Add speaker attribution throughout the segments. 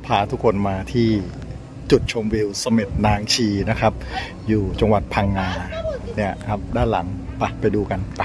Speaker 1: พาทุกคนมาที่จุดชมวิวเสม็ดนางชีนะครับ อยู่จังหวัดพังงาเนี่ยครับด้านหลังไปดูกันไป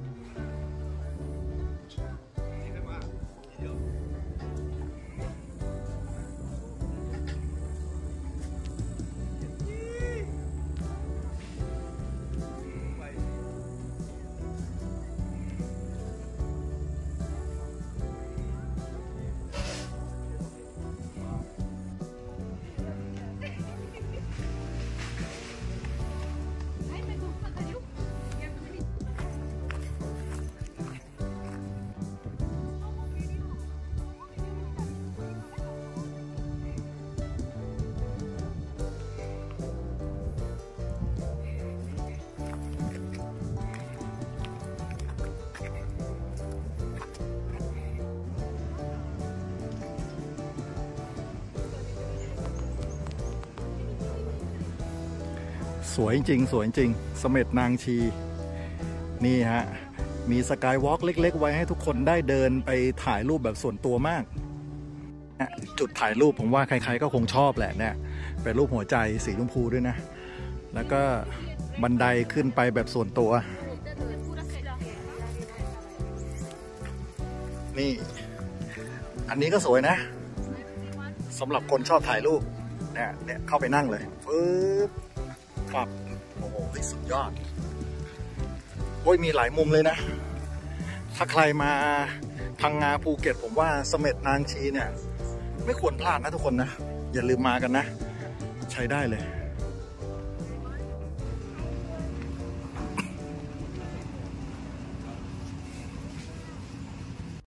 Speaker 1: สวยจริงสวยจริงเสม็ดนางชีนี่ฮะมีสกายวอล์กเล็กๆไว้ให้ทุกคนได้เดินไปถ่ายรูปแบบส่วนตัวมากจุดถ่ายรูปผมว่าใครๆก็คงชอบแหละเนี่ยเป็นรูปหัวใจสีชมพูด้วยนะแล้วก็บันไดขึ้นไปแบบส่วนตัวนี่อันนี้ก็สวยนะสำหรับคนชอบถ่ายรูปเนี่ยเข้าไปนั่งเลยปึ๊บครับโอ้โหสุดยอดโอ้ยมีหลายมุมเลยนะถ้าใครมาพังงาภูเก็ตผมว่าเสม็ดนางชีเนี่ยไม่ควรพลาดนะทุกคนนะอย่าลืมมากันนะใช้ได้เลย